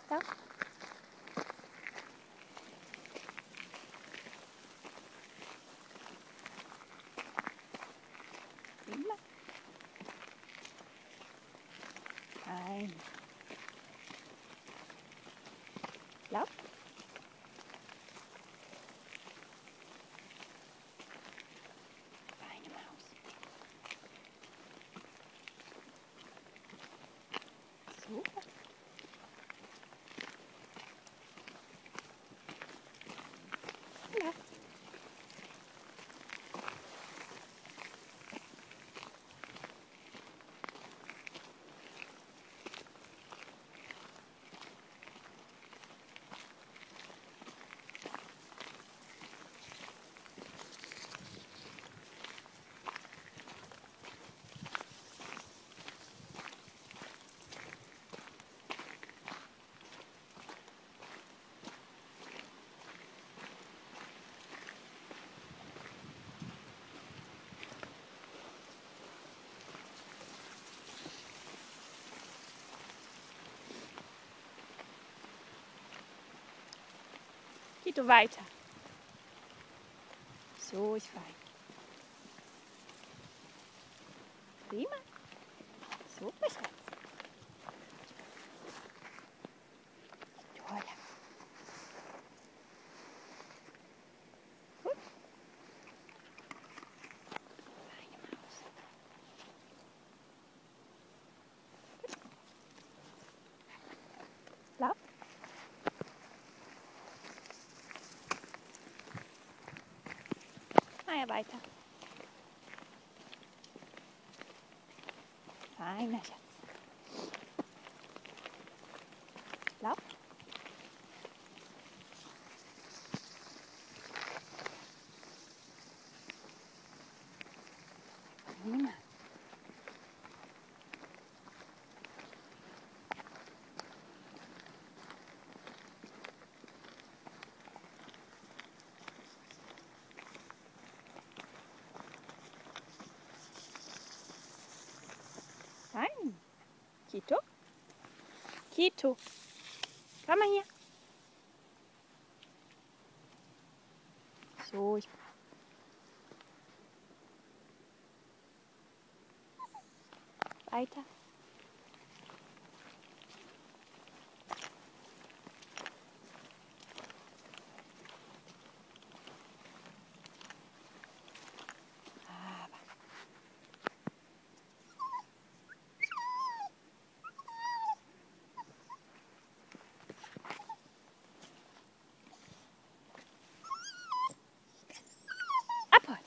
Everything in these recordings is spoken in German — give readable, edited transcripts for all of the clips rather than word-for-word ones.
Da. Prima. Fein. Lauf. Feine Maus. Super. Ja. Geh du weiter. So ist fein. Prima. Super, Schatz. Toll. Gut. Feine Maus. Gut. Lauf. Ja, weiter. Feiner Schatz. Lauf. Prima. Fein. Kito. Kito. Komm mal hier. So, ich. Weiter. Aber. Abholt.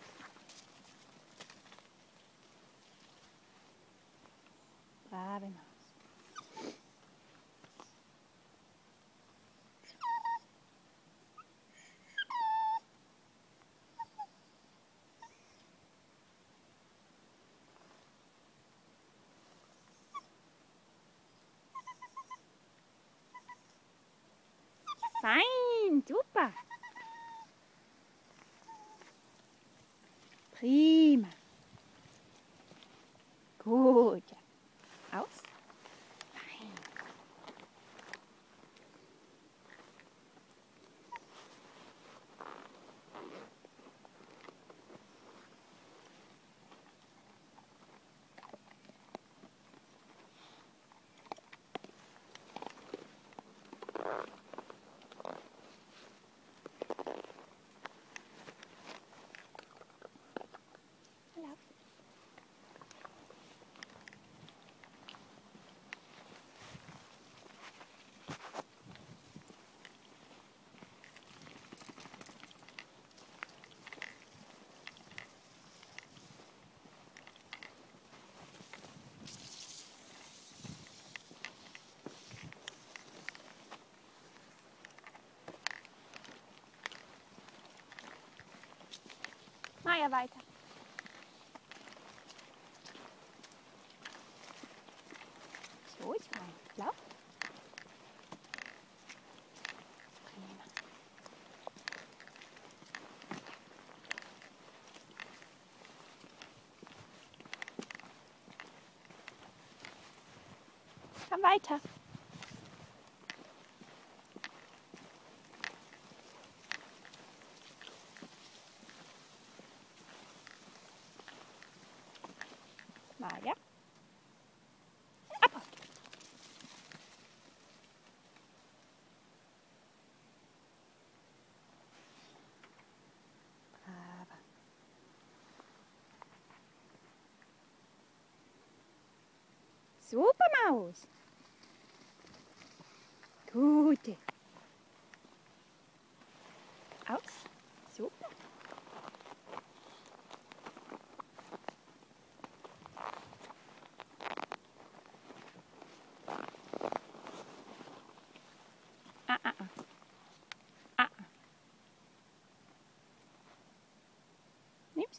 Brave Maus. Fein, super. Prima. Gut. Aus. Fein. Lauf. Maya weiter. So ist fein. Lauf. Prima. Komm weiter. Super Maus. Gute. Aus. Super. Ah, ah, ah. Ah, ah. Nimm's.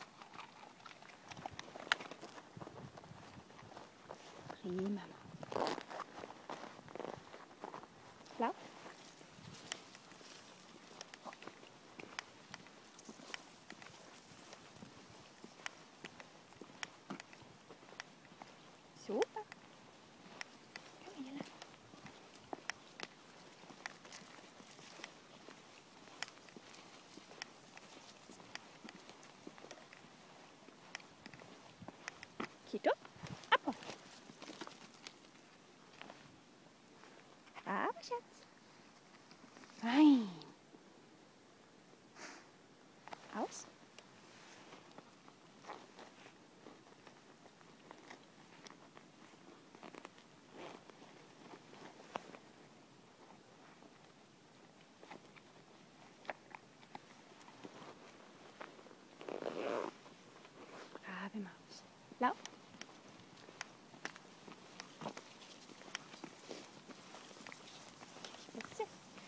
Prima. Lauf. Super. Komm hier lang. Kito. Ab. Aber Schatz. Fein. Aus. Brave Maus. Lauf. Spitze.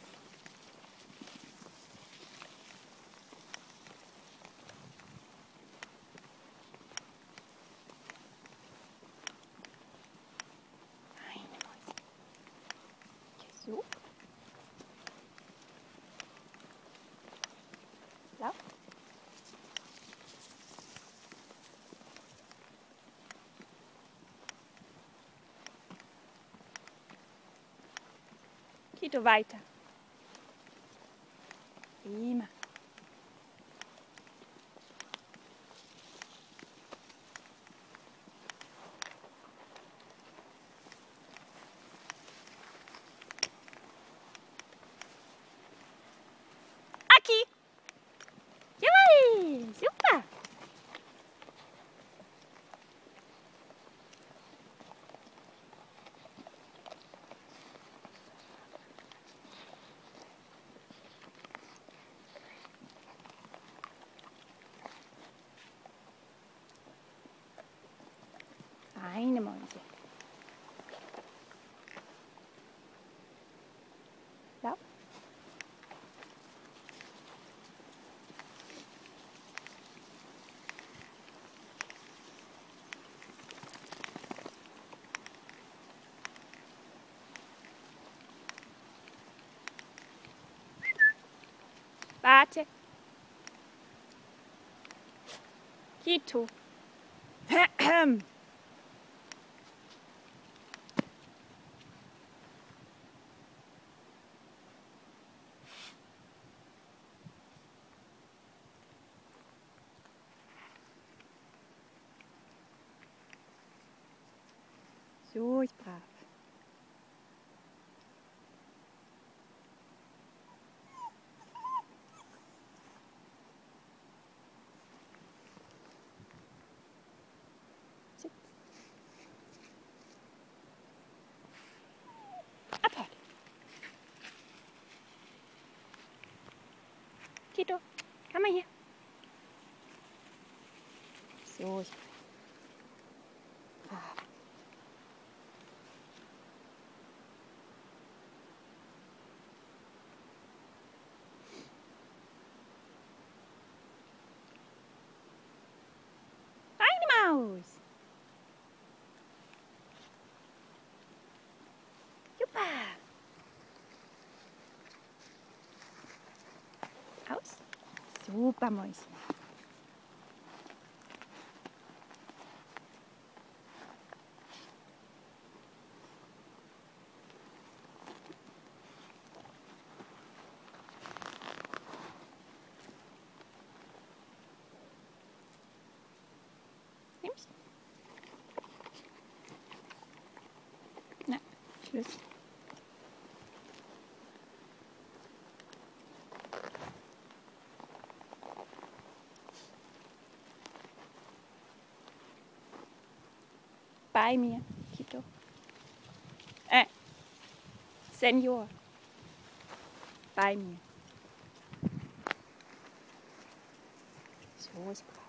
Feine Maus. So. Lauf. Kito weiter. Prima. Aki. Jawohl. Super. Feine Mäuse. Lauf. Warte. Kito. So ist brav. Sitz. Abfahrt. Kito, komm mal hier. So ist brav. Feine Maus. Super. Aus. Super Mäuschen. Nimm's. Na, Schluss. Bei mir, Kito. Senior. Bei mir. So ist brav.